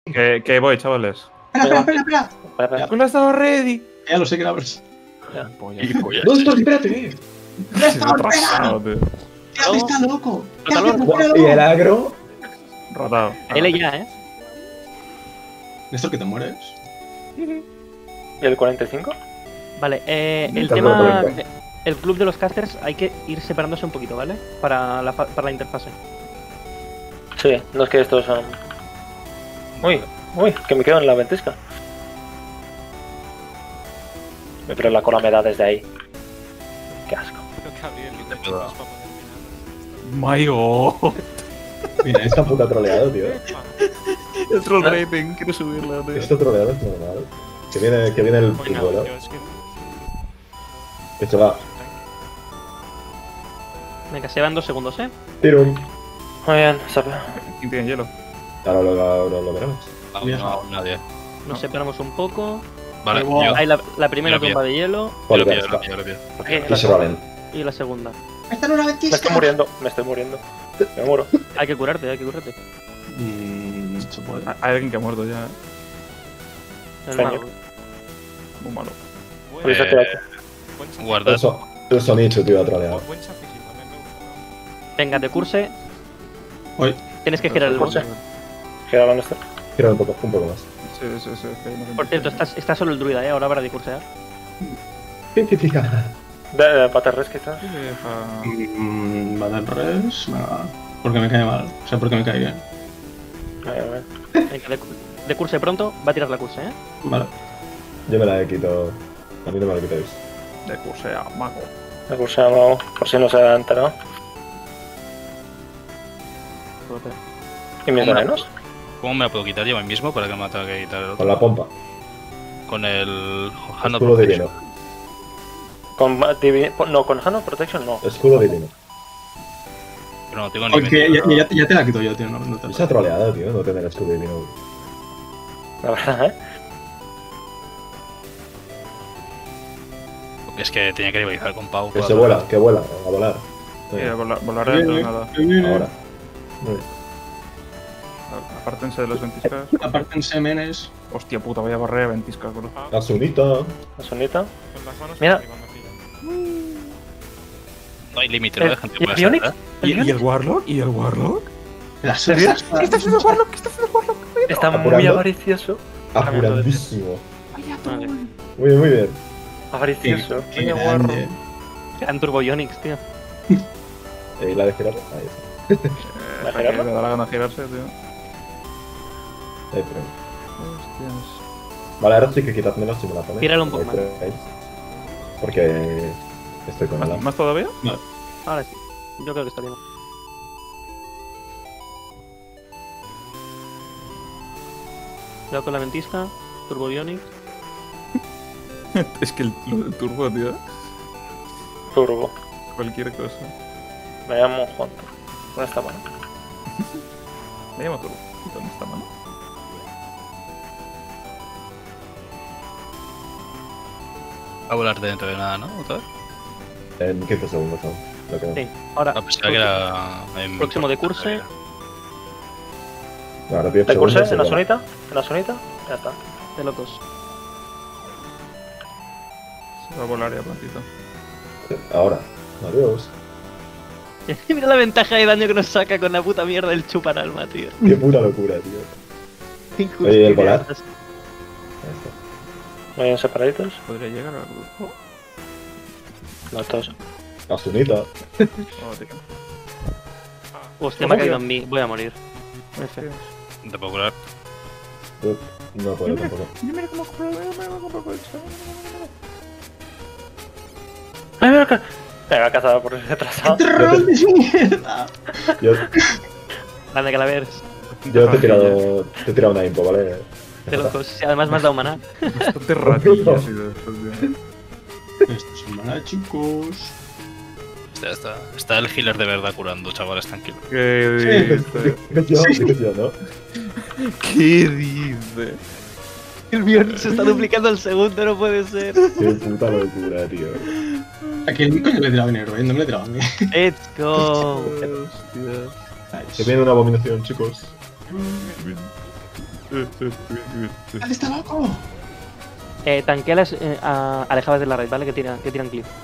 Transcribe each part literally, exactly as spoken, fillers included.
Que, que voy, chavales. Espera, espera, espera, espera. Espera, ¿Cuándo estaba ready? Ya lo sé que la abres. espera. Gilipollas. No, espérate, espérate. Se me ha atrasado, tío. ¿Qué está loco? ¿Qué Rótalo, haces, rótalo. espera, Y el loco? agro. Rotado. L ya, ¿eh? Néstor, que te mueres. ¿Y el cuarenta y cinco? Vale, eh, el Está tema... todo cuarenta. El club de los casters hay que ir separándose un poquito, ¿vale? Para la, fa- para la interfase. Sí, no es que estos son... Uy, uy, que me quedo en la ventisca. Pero la cola me da desde ahí. Qué asco. My god. Mira, esta puta troleado, tío. El troll rating, quiero subirlo, tío. Esto troleado es normal. Que viene, que viene el fútbol, Que se va. Venga, se van dos segundos, ¿eh? Tiro. Muy bien, sabe. ¿Quién tiene hielo? Ahora lo, lo, lo veremos. Aún no, aún nadie. Nos separamos un poco. Vale, Igual. yo, Hay la, la primera Yo lo tumba de hielo yo Vale, lo ya pillo, lo está. pillo, lo pillo. Ok, Y se valen. y la segunda. Está en una Me ventisca. estoy muriendo, me estoy muriendo. Me muero. Hay que curarte, hay que curarte. Mmm, se puede. Hay alguien que ha muerto ya. Es Coño. malo. Muy malo. Por eso Eh, que Guardad. Eso. Eso Nicho, tío, ha troleado. Venga, de curse. Uy, Tienes que girar el Curse. bote. gira la Néstor. Gira un poco, un poco más. Sí, sí, sí. que hay una Por cierto, está, está solo el druida, ¿eh? Ahora para de cursear. ¿Qué te fijas? De, de Paterres quizás. Deja- mmm, va del res. Venga. Porque me cae mal. O sea, porque me cae bien. A ver, a ver. Venga, de, de curse pronto. Va a tirar la curse, ¿eh? Vale. Yo me la he quitado. A mí no me la quitáis. De cursea, mago. Me puse a mago, por si no se ha enterado. ¿Y mis Hombre. venenos? ¿Cómo me la puedo quitar yo a mí mismo para que me tenga que quitar el Con otro? la pompa. Con el Hand of Escudo Protection. divino. Con ma- divi- No, con Hand of Protection no. Escudo divino. Pero no tengo ni Porque ya, medio. ya, ya te la quito yo, tío. No, no te Esa troleada, tío, no tener escudo divino. La verdad, ¿eh? Es que tenía que rivalizar con Pau. Que para- se vuela, que vuela, a volar. Mira, vola- volaré dentro de nada. Ahora. Muy bien. Apártense de las ventiscas. Apártense, menes. Hostia puta, vaya barrera de ventiscas, bro. La sunita. La sonita. Mira. No hay límite, ¿no? De ¿El, gente ¿y que el puede Bionic? saltar. ¿Y, y el Warlock? ¿Y el Warlock? Las ¿Qué está estas. haciendo el Warlock? ¿Qué está haciendo el Warlock? Está muy ¿Apurando? avaricioso. Apuradísimo. Vale. Muy bien, muy bien. Avaricioso. Qué grande. Eran Turbo Ionics, tío. Eh, la de girar. Ahí está. Eh, ¿Va a que girarlo? me da la gana girarse, tío. Ahí, pero- Hostias. Vale, ahora sí que quitadmelo si me la ponéis. Gíralo un poco Ahí más. traéis. Porque estoy con ¿Más, el ¿Más todavía? Ahora sí. Yo creo que está bien. Cuidado con la ventisca. Turbo Ionics. Es que el, lo del turbo, tío. Turbo. Cualquier cosa. Me llamo Juan. ¿Dónde está mano? Me llamo turbo. ¿Y dónde está, mano? Va a volar dentro de nada, ¿no? ¿Otra vez? En quince segundos aún. Lo que Sí. Ahora. Ah, pensaba que era. en- Próximo de curse. Ahora diez ¿De curso? segundos. ¿En la y ya. sonita? ¿En la sonita? Ya está. De locos. Se va a volar ya plantito. Ahora. Adiós. Mira la ventaja de daño que nos saca con la puta mierda del chupan alma, tío. Qué pura locura, tío. Injusto. Oye, ¿y el volar? Ahí está. ¿No hay separaditos? ¿Podría llegar al grupo? Los dos. La sunita. Oh, tío. Hostia, me ha caído en mí. Voy a morir. F. No te puedo curar. Uf, No puedo tampoco. Mira cómo compro, mira cómo compro coche. ¡Ay, mira acá! Me va a cazar por retrasado. ¡Troll de mierda! Yo, Grande Calaveras. yo te he tirado. Te he tirado una info, ¿vale? De locos. Sí, además me has dado maná. Bastante ratillas y de estos, tío. Esto es maná, chicos. Está, está, está el healer de verdad curando, chavales, tranquilo. ¿Qué Sí, dice? Digo yo, digo yo, ¿no? ¿Qué dice? El viernes se está duplicando el segundo, no puede ser. Qué puta locura, tío. ¿A quién coño le he tirado dinero, eh? No me le he tirado a mí. Let's go. Hostia. Se viene una abominación, chicos. ¿Dónde está loco? Eh, tanquea las eh, a- alejadas de la raid, ¿vale? Que tiran, que tiran clip.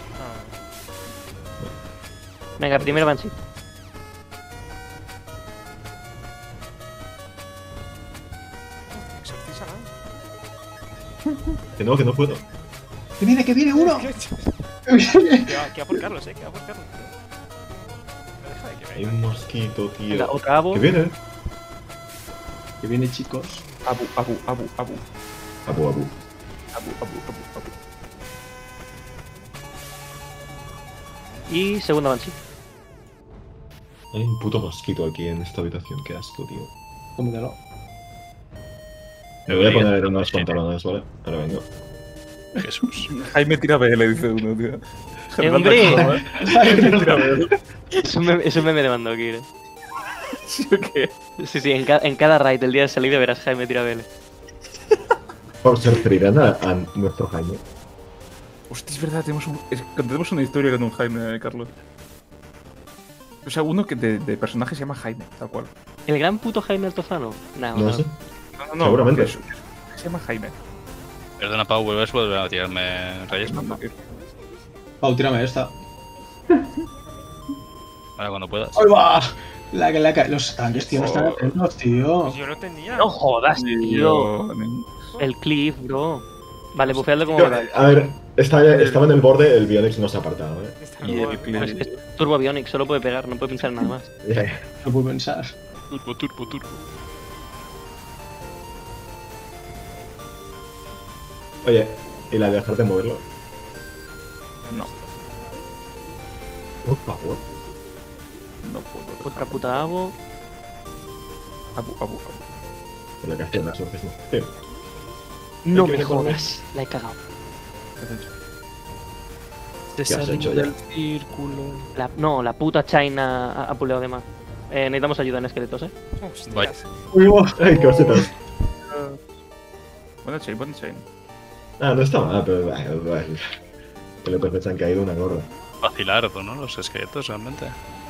Venga, primero Banshee. Exorcízala. Que no, que no puedo. ¡Que viene, que viene uno! Que va, que va por Carlos, eh, que va por Carlos. No deja de que Hay venga. un mosquito, tío. Venga, otra abo. Que viene. Que viene, chicos. Abu, abu, abu, abu. Abu, abu. Abu, abu, abu, abu. Y segunda Banshee. Hay un puto mosquito aquí en esta habitación. Qué asco, tío. Cómetelo. Me voy a poner unos pantalones, ¿vale? Ahora vengo. Jesús. Jaime tira B L, dice uno, tío. ¡Eh, hombre! Jaime tira B L. Es un meme, es un meme de mando, Kire. ¿Sí o qué? Sí, sí, en, ca- en cada raid del día de salida verás Jaime tira B L. Por ser freirán a, a nuestro Jaime. Hostia, es verdad, tenemos, un, es- tenemos una historia con un Jaime, eh, Carlos. O sea, uno que de, de personaje se llama Jaime, tal cual. ¿El gran puto Jaime Altozano? No, No sé. No, no, no. Seguramente. que es- Se llama Jaime. Perdona, Pau, ¿vuelves volver a tirarme reyes? No, no, que- Pau, tírame esta. Ahora cuando puedas. ¡Ahí va! La que la ca- Los tanques, tío, no están Oh. atentos, tío. Pues yo lo tenía. No jodas, tío. Tío, nen. El cliff, bro. Vale, bufeadlo como Tío, veráis. a ver, está- estaba en el borde, el Bionix no se ha apartado, eh. Está Y como- el Pues clip. es Turbo Bionic, solo puede pegar, no puede pensar en nada más. Ya, ya. No puedo pensar. Turbo, turbo, turbo. Oye, ¿y la de dejar de moverlo? No, Por favor. no puedo. Otra puta abo. Abu, abu, abu. Por la que hace Nacho, es Tío, No que me viene por jodas. La he cagado. ¿Qué has hecho? Te ¿Qué has hecho ya? del círculo. La, no, la puta China ha, ha puleado de más. Eh, necesitamos ayuda en esqueletos, eh. Hostias. Vaya. Uy, va. Ay, qué cositas. Buena chain, buena chain. Ah, no está mal, pero. Ay, ay. Que le se han caído una gorra. Vacilardo, ¿no? Los esqueletos, realmente.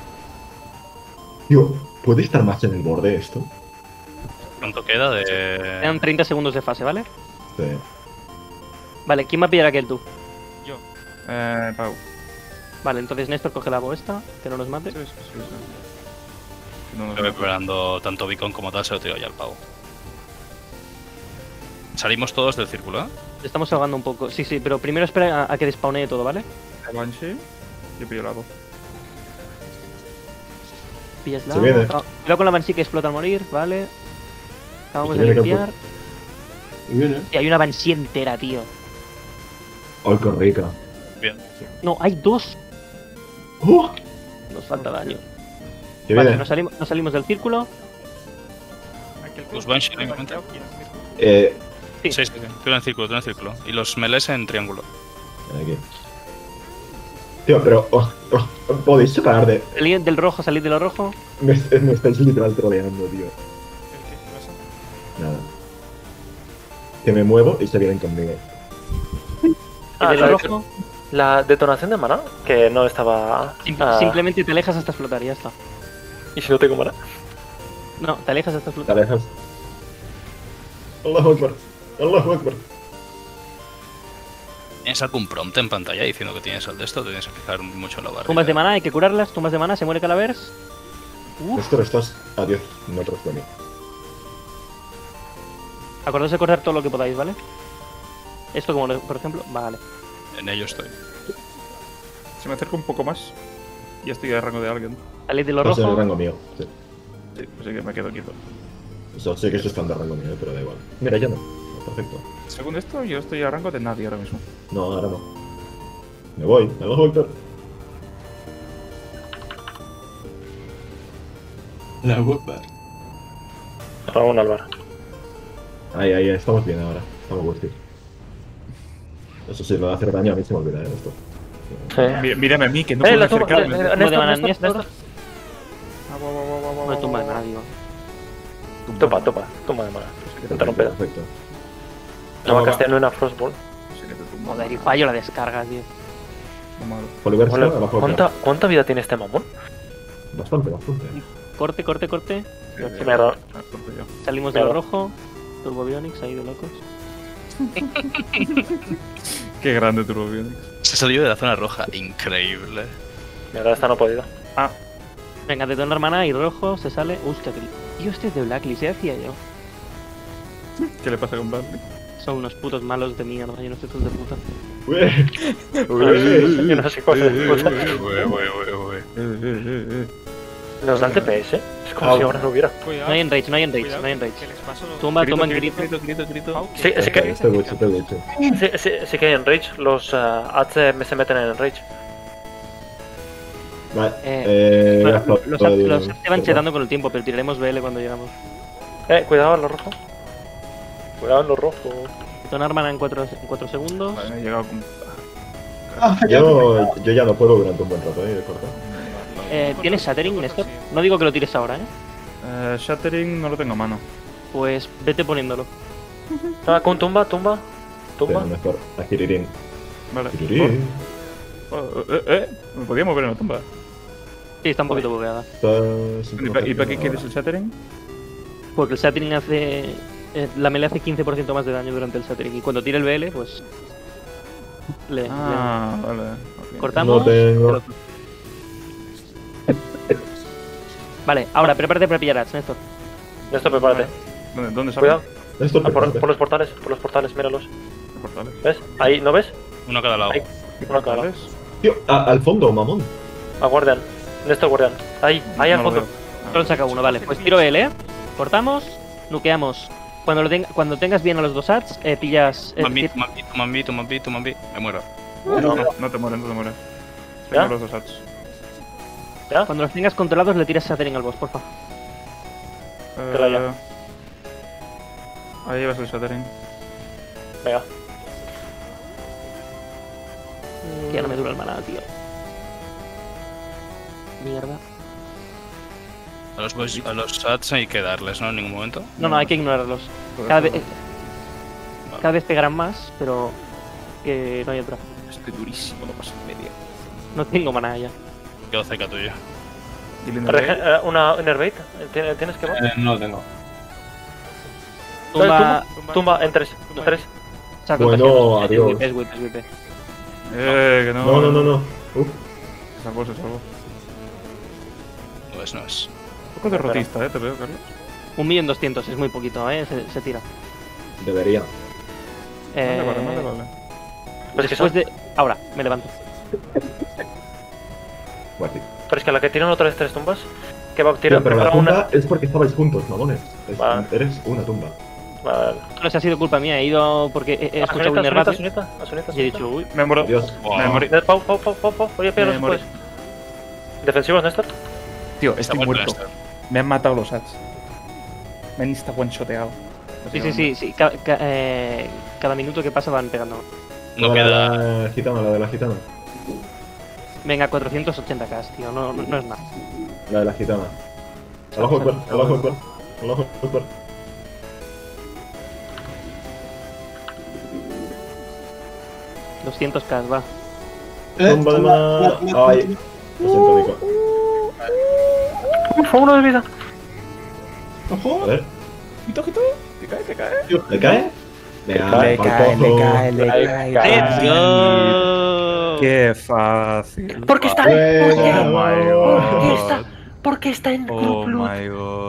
Tío, ¿puede estar más en el borde esto? ¿Cuánto queda de...? Quedan treinta segundos de fase, ¿vale? Sí. Vale, ¿quién va a pillar aquel tú? Yo. Eh, Pau. Vale, entonces Néstor coge la abo esta, que no nos mate. Sí, sí, sí. sí. No, no, Estoy no. preparando tanto beacon como tal, se lo tiro ya al pavo. Salimos todos del círculo, ¿eh? Estamos salvando un poco. Sí, sí, pero primero espera a, a que despawnee todo, ¿vale? Banshee. Yo pillo la dos. Pillas la Se abo. viene. Ah, cuidado con la Banshee que explota al morir, ¿vale? Acabamos Se de viene limpiar. Muy bien, eh. Y hay una Banshee entera, tío. ¡Ay, qué rica! Bien. No, hay dos. ¡Oh! Nos falta daño. ¿Qué Vale, viene? nos salimos, nos salimos del círculo. Aquel Los que- Banshee, que- en cuenta. ¿quién? Eh. Sí. Sí, sí, sí. Tú en el círculo, tú en el círculo. Y los melés en triángulo. Aquí. Tío, pero. Oh, oh, ¿podéis separar de.? Salid del rojo, salid de lo rojo. Me, me estáis literal troleando, tío. ¿El qué? ¿Qué pasa? Nada. Que me muevo y se vienen conmigo. Ah, de la, lo de- rojo. la detonación de mana, que no estaba. Sim- ah, Simplemente te alejas hasta explotar y ya está. ¿Y si no tengo mana? No, te alejas hasta Te explotar. alejas. Allahu Akbar. Allahu Akbar. ¿Tienes algún prompt en pantalla diciendo que tienes el de esto? Te tienes que fijar mucho en la barra. Tumbas de mana, hay que curarlas. Tumbas de mana, se muere Calavers. Uf. Esto estás a diez metros de mí. Acordaos de correr todo lo que podáis, ¿vale? Esto como, lo- por ejemplo, vale. En ello estoy. Si me acerco un poco más, ya estoy a rango de alguien. Salid de lo Estás en el rojo. rango mío. Sí. Sí, pues sí que me quedo quieto. Eso sé que esto está en rango mío, pero da igual. Mira, ya no. Perfecto. Según esto, yo estoy a rango de nadie ahora mismo. No, ahora no. Me voy. Allahu Akbar. La Woodbar. Ramón Álvaro. Ahí, ahí, estamos bien ahora. Estamos worthy. Eso sí, lo de hacer daño a mí se me olvida de esto. Sí. Mí- Mírame a mí, que no Eh, puedo la toma, acercarme. eh, eh, Tumba de Néstor, mana, Néstor, Néstor. Néstor. Ah, va, va, va, va, va, No hay tumba de va, mana, va. digo. Topa, topa, toma de mana. Interrumpida. Perfecto. No va va, a castear una Frostball. Sí que te tumbo. Joder, y fallo la descarga, tío. No malo. Poliversa, Hola, abajo. ¿Cuánta, ¿Cuánta vida tiene este mamón? Bastante, bastante. Corte, corte, corte. Eh, Mierda. ah, corto yo. Salimos de lo Claro. rojo. Turbo Bionics ahí de locos. Qué grande Turbo Bionics. Se salió de la zona roja. Increíble. Mierda, esta no he podido. Venga, detonar maná y rojo se sale. Hostia, que. Tío, este es de Blacklist, ya decía yo. ¿Qué le pasa con Bradley? Son unos putos malos de mierda, yo no sé hijos de puta. Yo no sé qué cosa. Ué, ué, ué, ué. Eh, eh, eh, eh. Nos da el T P S. Es como Ah. si ahora no hubiera. Cuidado. No hay enrage, no hay enrage, Cuidado, no hay enrage. que les paso los- Tumba, Grito, toma en grito, grito. grito, grito, grito. Pau, Sí, que- sí que- que- Te lo he dicho, te lo he dicho. Sí, sí, sí que hay enrage. Los uh, H M se meten en enrage. Vale. Eh, Eh, Los, hasta- los, los se van chetando con el tiempo, pero tiraremos B L cuando llegamos. Eh, cuidado en lo rojo. Cuidado en lo rojo. Detonar maná en cuatro segundos. Vale, me he llegado con. Yo, yo ya no puedo durante un buen rato, eh, de cortar. Eh, ¿Tienes Shattering, Néstor? No digo que lo tires ahora, ¿eh? Eh, Shattering no lo tengo a mano. Pues vete poniéndolo. Ah, con tumba, tumba. Tumba. Pero mejor. A Kiririn. Vale. Kiririn. Oh, oh, eh, eh, me podía mover en la tumba. Sí, está un poquito bugueada. Estás ¿Y para, ¿y para qué quieres el Shattering? Porque el Shattering hace. eh, la melee hace quince por ciento más de daño durante el Shattering. Y cuando tire el B L, pues. Le, Ah, vale. le- ok. cortamos. No tengo. Vale, ahora prepárate para pillar ads, Néstor. Néstor, prepárate. ¿Dónde, dónde sale? Cuidado. Esto Ah, por, por los portales, por los portales, míralos. Los portales. ¿Ves? Ahí, ¿no ves? Uno a cada lado. Ahí. Uno a cada lado. ¿Portales? Tío, a- al fondo, mamón. A guardian. Néstor, guardian. Ahí, ahí al No lo fondo. veo. Solo saca uno, vale. Pues tiro B L, ¿eh? Cortamos, nuqueamos. Cuando, lo tenga- cuando tengas bien a los dos ads, eh, pillas. eh, Mambi, ti- mambi, mambi, mambi, mambi. Me muero. No, no, no te mueres, no te mueres. ¿Ya? Tengo los dos hats. cuando los tengas controlados, le tiras Shattering al boss, porfa. Te la Eh, llamo. ahí llevas el Shattering. Venga. Que ya no me dura el maná, tío. Mierda. A los, boys- a los sats hay que darles, ¿no? En ningún momento. No, no, hay que ignorarlos. Cada vez, cada vez pegarán más, pero que no hay otra. Estoy durísimo, no pasa media. No tengo maná ya. Quedo cerca tuyo. Dile Rege- eh, una Enervate. ¿Tienes ¿Tienes que va? Eh, no lo tengo. Tumba. Tumba, tumba en tres. En tres. Saco Bueno, contagios. adiós. Es whip, es whip. Eh, que no. No, no, no, no. Uf. Se salvó, se salvó. No es, no es. Un poco derrotista, eh, te veo, Carlos. Un millón doscientos, es muy poquito, eh. Se, se tira. Debería. Eh, Vale, vale, vale, vale. Pues es que después son- de. Ahora, me levanto. Bueno, sí. Pero es que la que tiran otra vez tres tumbas. Que va a Tío, tirar pero la prepara tumba una. es porque estabais juntos, mamones. Es- Vale. Eres una tumba. Vale. No se ha sido culpa mía, he ido porque he, he escuchado un Asunita, errado Asunita, Asunita, y he dicho, uy. Me muero. Adiós. Wow. Me morí. Eh, Pau, Pau, Pau, Pau, Pau. Voy a pegar Me los morí. puedes. Defensivos, Néstor. Tío, Está estoy muerto, muerto. Néstor. Me han matado los hats. Me han insta one-shoteado. Sí, sí, sí, sí. ca- ca- eh, cada minuto que pasa van pegando. No la queda. de la gitana, la de la gitana. Venga, cuatrocientos ochenta k, tío, no, no, no es nada. La de la gitana. Abajo Akbar, abajo Akbar. Abajo Akbar. doscientos k, va. Tumba de mana. Ay. Lo siento, Nico. Uf, uno de vida. A ver. Quito, quito. Te cae, te cae. ¿Le cae? Venga, Le pa'l cae, le pozo. cae, le Ahí cae. cae. ¡Let's go! Qué fácil. ¿Por qué está? Venga, ¿Por qué? vamos. ¿Por qué está? ¿Por qué está en Oh Club Blood? my god.